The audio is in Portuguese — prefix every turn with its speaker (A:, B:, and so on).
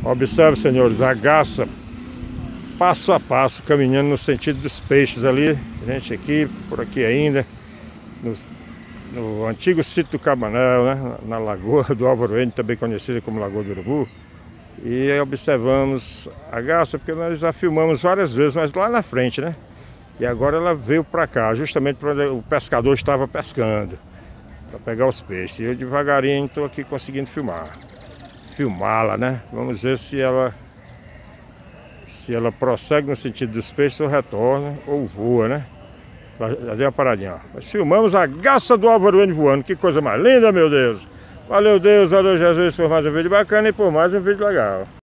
A: Observe, senhores, a garça passo a passo, caminhando no sentido dos peixes ali. Gente aqui, por aqui ainda, no antigo sítio do Cabanel, né? Na Lagoa do Álvaro N, também conhecida como Lagoa do Urubu. E aí observamos a garça, porque nós já filmamos várias vezes, mas lá na frente, né? E agora ela veio para cá, justamente para onde o pescador estava pescando, para pegar os peixes. E eu devagarinho estou aqui conseguindo filmá-la, né? Vamos ver se ela prossegue no sentido dos peixes ou retorna ou voa, né? Já deu uma paradinha, ó. Nós filmamos a garça do Álvaro N voando. Que coisa mais linda, meu Deus! Valeu Deus, valeu Jesus por mais um vídeo bacana e por mais um vídeo legal.